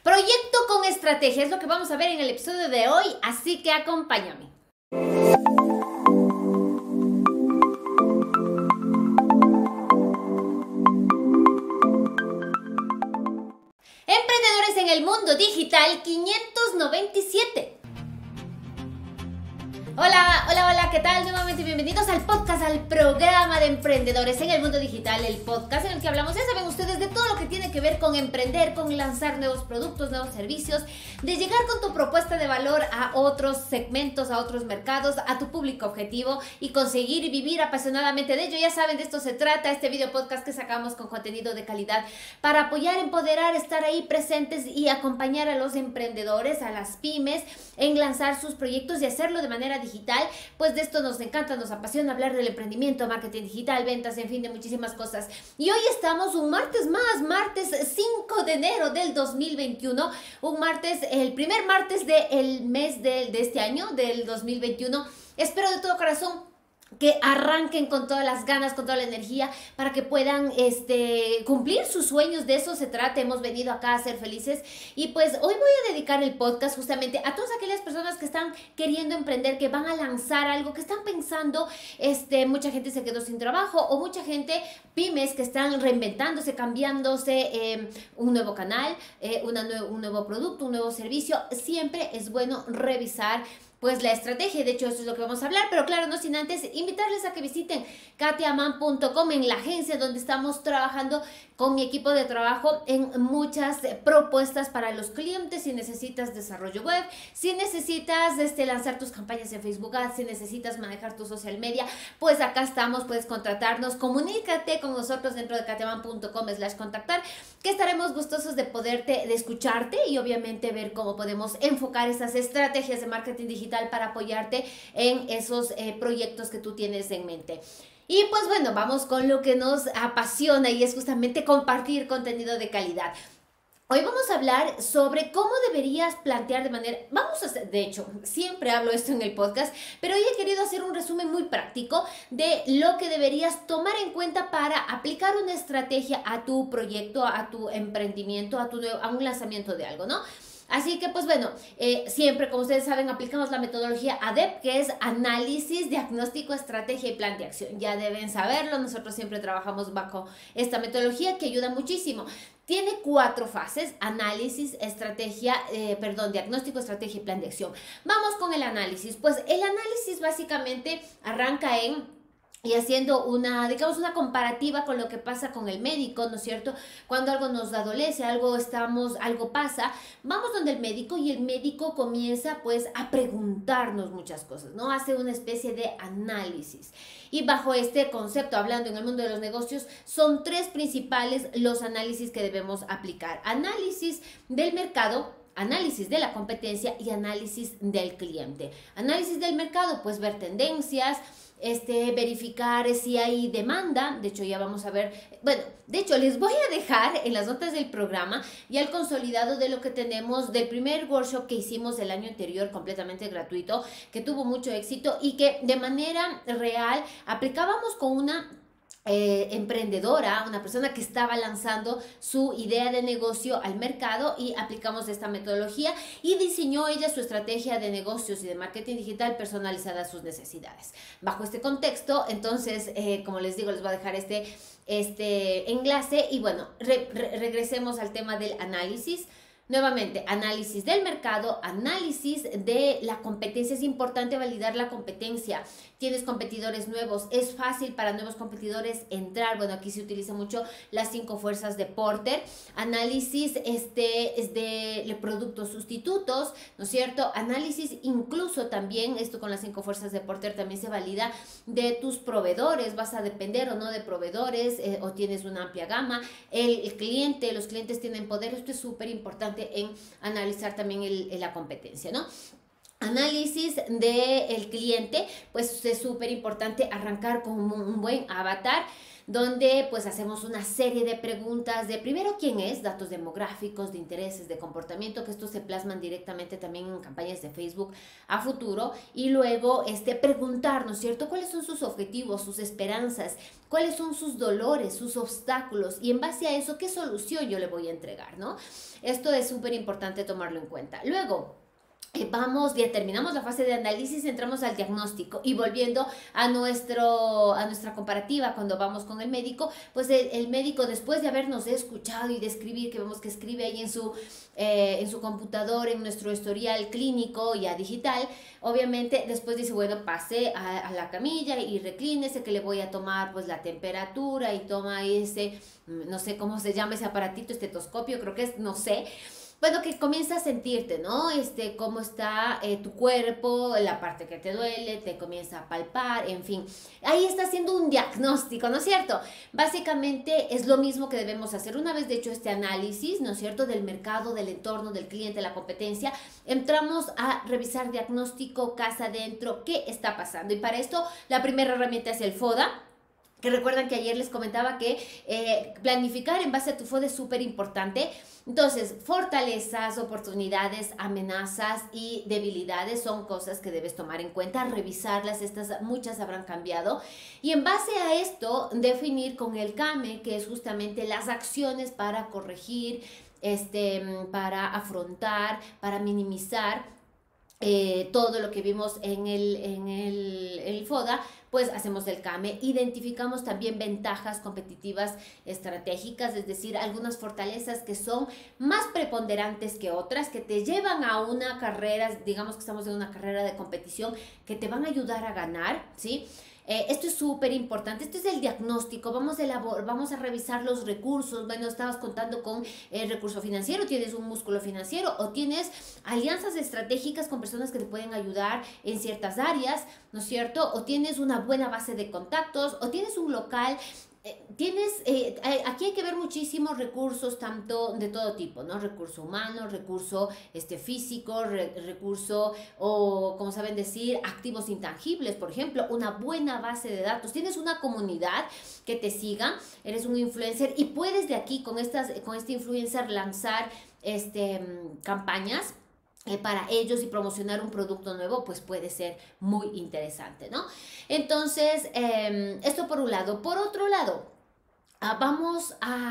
Proyecto con estrategia es lo que vamos a ver en el episodio de hoy, así que acompáñame. Emprendedores en el mundo digital 597. Hola, ¿qué tal? Nuevamente bienvenidos al podcast, al programa de Emprendedores en el mundo digital, el podcast en el que hablamos, ya saben ustedes, de todo lo que tiene que ver con emprender, con lanzar nuevos productos, nuevos servicios, de llegar con tu propuesta de valor a otros segmentos, a otros mercados, a tu público objetivo y conseguir y vivir apasionadamente de ello. Ya saben, de esto se trata este video podcast que sacamos con contenido de calidad para apoyar, empoderar, estar ahí presentes y acompañar a los emprendedores, a las pymes en lanzar sus proyectos y hacerlo de manera digital. Pues de esto nos encanta, nos apasiona hablar del emprendimiento, marketing digital, ventas, en fin, de muchísimas cosas. Y hoy estamos un martes más, martes 5 de enero del 2021, un martes, el primer martes del mes de este año, del 2021. Espero de todo corazón que arranquen con todas las ganas, con toda la energía, para que puedan cumplir sus sueños. De eso se trata. Hemos venido acá a ser felices. Y pues hoy voy a dedicar el podcast justamente a todas aquellas personas que están queriendo emprender, que van a lanzar algo, que están pensando, mucha gente se quedó sin trabajo, o mucha gente, pymes, que están reinventándose, cambiándose, un nuevo canal, un nuevo producto, un nuevo servicio. Siempre es bueno revisar pues la estrategia. De hecho, eso es lo que vamos a hablar, pero claro, no sin antes invitarles a que visiten katiaman.com, en la agencia donde estamos trabajando con mi equipo de trabajo en muchas propuestas para los clientes. Si necesitas desarrollo web, si necesitas lanzar tus campañas en Facebook Ads, si necesitas manejar tu social media, pues acá estamos, puedes contratarnos, comunícate con nosotros dentro de katiaman.com/contactar, que estaremos gustosos de escucharte y obviamente ver cómo podemos enfocar esas estrategias de marketing digital para apoyarte en esos proyectos que tú tienes en mente. Y pues bueno, vamos con lo que nos apasiona, y es justamente compartir contenido de calidad. Hoy vamos a hablar sobre cómo deberías plantear de hecho, siempre hablo esto en el podcast, pero hoy he querido hacer un resumen muy práctico de lo que deberías tomar en cuenta para aplicar una estrategia a tu proyecto, a tu emprendimiento, a un lanzamiento de algo, ¿no? Así que pues bueno, siempre, como ustedes saben, aplicamos la metodología ADEP, que es análisis, diagnóstico, estrategia y plan de acción. Ya deben saberlo, nosotros siempre trabajamos bajo esta metodología que ayuda muchísimo. Tiene 4 fases: análisis, diagnóstico, estrategia y plan de acción. Vamos con el análisis. Pues el análisis básicamente arranca y haciendo una comparativa con lo que pasa con el médico, ¿no es cierto? Cuando algo nos adolece, algo pasa, vamos donde el médico, y el médico comienza pues a preguntarnos muchas cosas, ¿no? Hace una especie de análisis. Y bajo este concepto, hablando en el mundo de los negocios, son 3 principales los análisis que debemos aplicar: análisis del mercado, análisis de la competencia y análisis del cliente. Análisis del mercado, pues ver tendencias, verificar si hay demanda. De hecho, ya vamos a ver, de hecho les voy a dejar en las notas del programa ya el consolidado de lo que tenemos del primer workshop que hicimos el año anterior, completamente gratuito, que tuvo mucho éxito y que de manera real aplicábamos con una emprendedora, una persona que estaba lanzando su idea de negocio al mercado, y aplicamos esta metodología y diseñó ella su estrategia de negocios y de marketing digital personalizada a sus necesidades. Bajo este contexto, entonces, como les digo, les voy a dejar este enlace. Y bueno, regresemos al tema del análisis. Nuevamente, análisis del mercado, análisis de la competencia. Es importante validar la competencia. Tienes competidores nuevos, es fácil para nuevos competidores entrar. Bueno, aquí se utiliza mucho las 5 fuerzas de Porter. Análisis es de productos sustitutos, ¿no es cierto? Análisis incluso también, esto con las 5 fuerzas de Porter también se valida, de tus proveedores. ¿Vas a depender o no de proveedores, o tienes una amplia gama? Los clientes tienen poder. Esto es súper importante en analizar también la competencia, ¿no? análisis del cliente, pues es súper importante arrancar con un buen avatar donde pues hacemos una serie de preguntas de primero quién es, datos demográficos, de intereses, de comportamiento, que estos se plasman directamente también en campañas de Facebook a futuro, y luego preguntar, ¿no es cierto?, cuáles son sus objetivos, sus esperanzas, cuáles son sus dolores, sus obstáculos, y en base a eso, ¿qué solución yo le voy a entregar?, ¿no? Esto es súper importante tomarlo en cuenta. Luego, ya terminamos la fase de análisis, entramos al diagnóstico y volviendo a nuestra comparativa cuando vamos con el médico, pues el médico, después de habernos escuchado y de escribir, que vemos que escribe ahí en su computador, en nuestro historial clínico ya digital, obviamente después dice, bueno, pase a la camilla y reclínese, que le voy a tomar pues la temperatura, y toma no sé cómo se llama ese aparatito, estetoscopio, creo que es, no sé. Bueno, que comienza a sentirte, ¿no? Cómo está tu cuerpo, la parte que te duele, te comienza a palpar, en fin. Ahí está haciendo un diagnóstico, ¿no es cierto? Básicamente es lo mismo que debemos hacer. Una vez de hecho este análisis, ¿no es cierto?, del mercado, del entorno, del cliente, la competencia, entramos a revisar diagnóstico casa adentro, qué está pasando. Y para esto, la primera herramienta es el FODA, que recuerdan que ayer les comentaba que planificar en base a tu FODA es súper importante. Entonces, fortalezas, oportunidades, amenazas y debilidades son cosas que debes tomar en cuenta, revisarlas, muchas habrán cambiado. Y en base a esto, definir con el CAME, que es justamente las acciones para corregir, para afrontar, para minimizar todo lo que vimos en el FODA, pues hacemos el CAME, identificamos también ventajas competitivas estratégicas, es decir, algunas fortalezas que son más preponderantes que otras, que te llevan a una carrera, digamos que estamos en una carrera de competición, que te van a ayudar a ganar, ¿sí? Esto es súper importante, este es el diagnóstico, vamos a revisar los recursos. Bueno, estabas contando con el recurso financiero, tienes un músculo financiero o tienes alianzas estratégicas con personas que te pueden ayudar en ciertas áreas, ¿no es cierto? O tienes una buena base de contactos, o tienes un local. Aquí hay que ver muchísimos recursos, tanto de todo tipo, ¿no? Recurso humano, recurso físico, recurso, o como saben decir, activos intangibles, por ejemplo, una buena base de datos. Tienes una comunidad que te siga, eres un influencer y puedes de aquí con este influencer lanzar campañas para ellos y promocionar un producto nuevo, pues puede ser muy interesante, ¿no? Entonces, esto por un lado. Por otro lado, vamos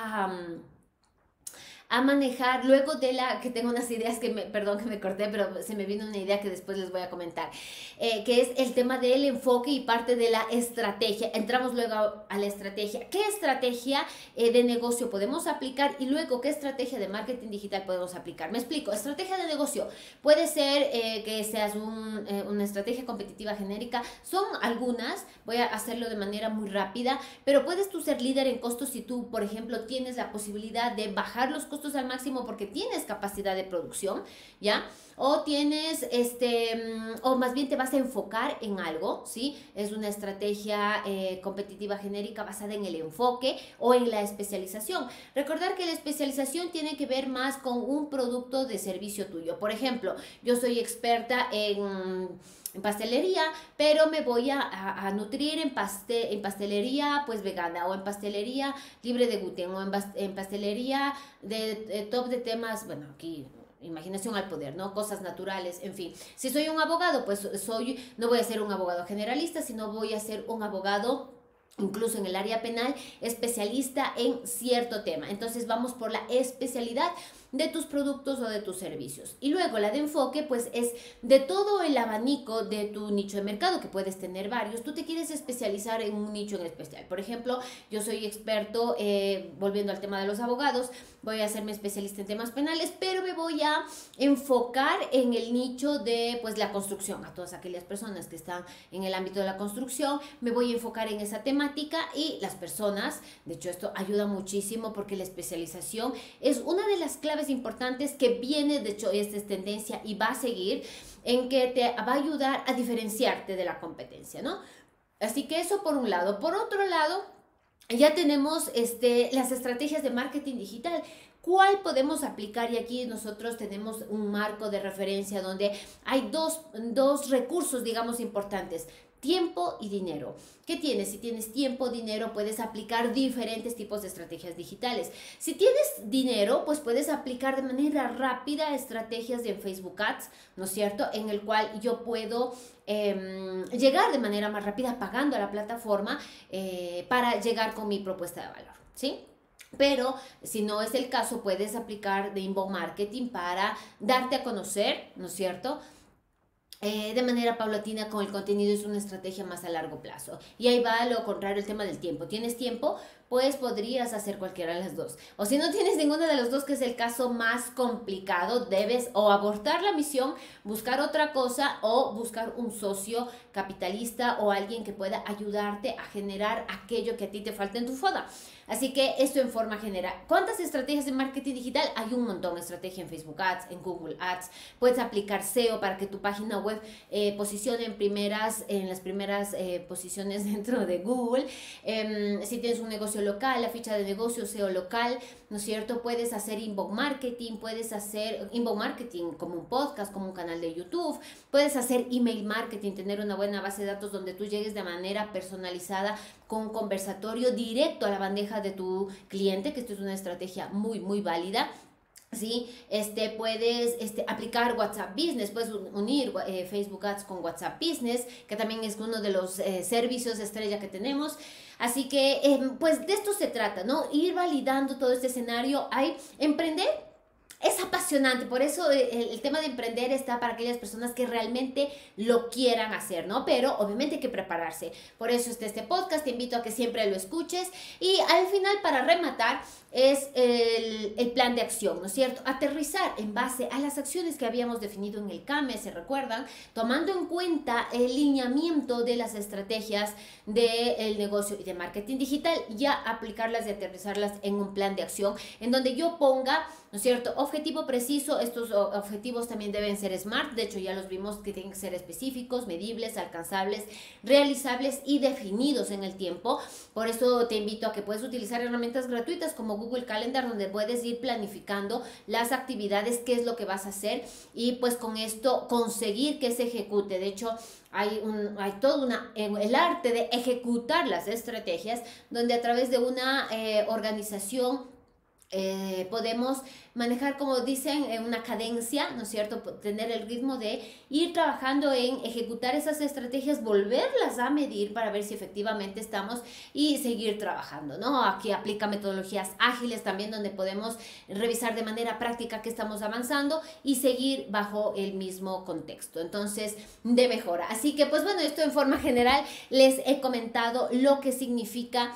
a manejar, luego que tengo unas ideas perdón que me corté, pero se me vino una idea que después les voy a comentar, que es el tema del enfoque y parte de la estrategia. Entramos luego a la estrategia. ¿Qué estrategia de negocio podemos aplicar? Y luego, ¿qué estrategia de marketing digital podemos aplicar? Me explico. Estrategia de negocio puede ser que seas una estrategia competitiva genérica. Son algunas, voy a hacerlo de manera muy rápida, pero puedes tú ser líder en costos si tú, por ejemplo, tienes la posibilidad de bajar los costos al máximo porque tienes capacidad de producción, ¿ya? O tienes, o más bien te vas a enfocar en algo, ¿sí? Es una estrategia competitiva genérica basada en el enfoque o en la especialización. Recordar que la especialización tiene que ver más con un producto de servicio tuyo. Por ejemplo, yo soy experta en pastelería, pero me voy a nutrir en pastelería pues vegana, o en pastelería libre de gluten, o en pastelería de top de temas, bueno, aquí imaginación al poder, ¿no? Cosas naturales, en fin. Si soy un abogado, pues no voy a ser un abogado generalista, sino voy a ser un abogado, incluso en el área penal, especialista en cierto tema. Entonces vamos por la especialidad de tus productos o de tus servicios. Y luego la de enfoque, pues es de todo el abanico de tu nicho de mercado, que puedes tener varios. Tú te quieres especializar en un nicho en especial. Por ejemplo, yo soy experto, volviendo al tema de los abogados, voy a hacerme especialista en temas penales, pero me voy a enfocar en el nicho de pues la construcción. A todas aquellas personas que están en el ámbito de la construcción, me voy a enfocar en esa temática. Y las personas, de hecho esto ayuda muchísimo porque la especialización es una de las claves importantes que viene, de hecho esta es tendencia y va a seguir, en que te va a ayudar a diferenciarte de la competencia, ¿no? Así que eso por un lado. Por otro lado, ya tenemos las estrategias de marketing digital. ¿Cuál podemos aplicar? Y aquí nosotros tenemos un marco de referencia donde hay dos recursos, digamos, importantes. Tiempo y dinero. ¿Qué tienes? Si tienes tiempo, dinero, puedes aplicar diferentes tipos de estrategias digitales. Si tienes dinero, pues puedes aplicar de manera rápida estrategias de Facebook Ads, ¿no es cierto? En el cual yo puedo llegar de manera más rápida pagando a la plataforma para llegar con mi propuesta de valor, ¿sí? Pero si no es el caso, puedes aplicar de inbound marketing para darte a conocer, ¿no es cierto?, de manera paulatina con el contenido. Es una estrategia más a largo plazo. Y ahí va lo contrario, el tema del tiempo. ¿Tienes tiempo? Pues podrías hacer cualquiera de las dos. O si no tienes ninguno de los dos, que es el caso más complicado, debes o abortar la misión, buscar otra cosa o buscar un socio capitalista o alguien que pueda ayudarte a generar aquello que a ti te falta en tu FODA. Así que esto en forma general. ¿Cuántas estrategias de marketing digital? Hay un montón. Estrategia en Facebook Ads, en Google Ads. Puedes aplicar SEO para que tu página web posicione en las primeras posiciones dentro de Google. Si tienes un negocio local, la ficha de negocio, SEO local, ¿no es cierto? Puedes hacer inbound marketing, puedes hacer inbound marketing como un podcast, como un canal de YouTube. Puedes hacer email marketing, tener una buena base de datos donde tú llegues de manera personalizada con un conversatorio directo a la bandeja de tu cliente, que esto es una estrategia muy, muy válida. ¿Sí? Puedes aplicar WhatsApp Business, puedes unir Facebook Ads con WhatsApp Business, que también es uno de los servicios estrella que tenemos. Así que, pues de esto se trata, ¿no? Ir validando todo este escenario. Emprender es apasionante, por eso el tema de emprender está para aquellas personas que realmente lo quieran hacer, ¿no? Pero obviamente hay que prepararse. Por eso está este podcast, te invito a que siempre lo escuches. Y al final, para rematar, es el plan de acción, ¿no es cierto? Aterrizar en base a las acciones que habíamos definido en el CAME, ¿se recuerdan? Tomando en cuenta el lineamiento de las estrategias del negocio y de marketing digital, ya aplicarlas y aterrizarlas en un plan de acción en donde yo ponga, ¿no es cierto?, objetivo preciso. Estos objetivos también deben ser SMART, de hecho ya los vimos que tienen que ser específicos, medibles, alcanzables, realizables y definidos en el tiempo. Por eso te invito a que puedes utilizar herramientas gratuitas como Google Calendar, donde puedes ir planificando las actividades, qué es lo que vas a hacer y pues con esto conseguir que se ejecute. De hecho, hay todo el arte de ejecutar las estrategias, donde a través de una organización podemos manejar, como dicen, una cadencia, ¿no es cierto? Tener el ritmo de ir trabajando en ejecutar esas estrategias, volverlas a medir para ver si efectivamente estamos y seguir trabajando, ¿no? Aquí aplica metodologías ágiles también, donde podemos revisar de manera práctica que estamos avanzando y seguir bajo el mismo contexto, entonces, de mejora. Así que, pues bueno, esto en forma general les he comentado lo que significa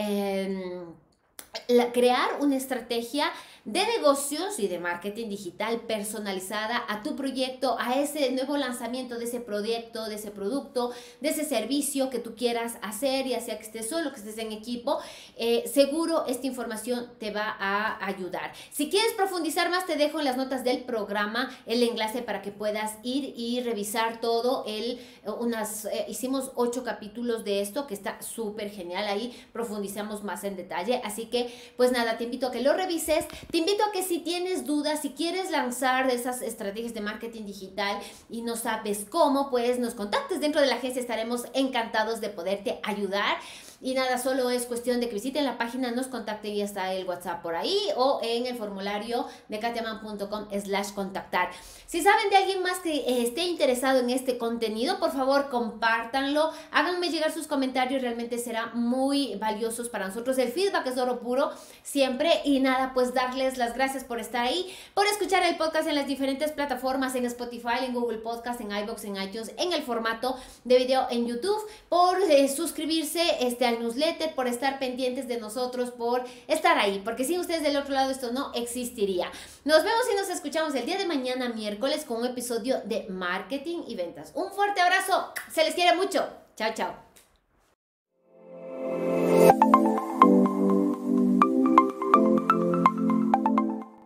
crear una estrategia de negocios y de marketing digital personalizada a tu proyecto, a ese nuevo lanzamiento de ese proyecto, de ese producto, de ese servicio que tú quieras hacer, ya sea que estés solo, que estés en equipo. Seguro esta información te va a ayudar. Si quieres profundizar más, te dejo en las notas del programa el enlace para que puedas ir y revisar todo. Hicimos 8 capítulos de esto, que está súper genial. Ahí profundizamos más en detalle. Así que, pues nada, te invito a que lo revises. Te invito a que si tienes dudas, si quieres lanzar de esas estrategias de marketing digital y no sabes cómo, pues nos contactes dentro de la agencia. Estaremos encantados de poderte ayudar. Y nada, solo es cuestión de que visiten la página, nos contacten y está el WhatsApp por ahí o en el formulario de katiaman.com/contactar. Si saben de alguien más que esté interesado en este contenido, por favor compártanlo, háganme llegar sus comentarios, realmente será muy valiosos para nosotros. El feedback es oro puro siempre. Y nada, pues darles las gracias por estar ahí, por escuchar el podcast en las diferentes plataformas, en Spotify, en Google Podcast, en iVoox, en iTunes, en el formato de video en YouTube, por suscribirse al newsletter, por estar pendientes de nosotros, por estar ahí, porque sin ustedes del otro lado esto no existiría. Nos vemos y nos escuchamos el día de mañana, miércoles, con un episodio de marketing y ventas. Un fuerte abrazo, se les quiere mucho. Chao, chao.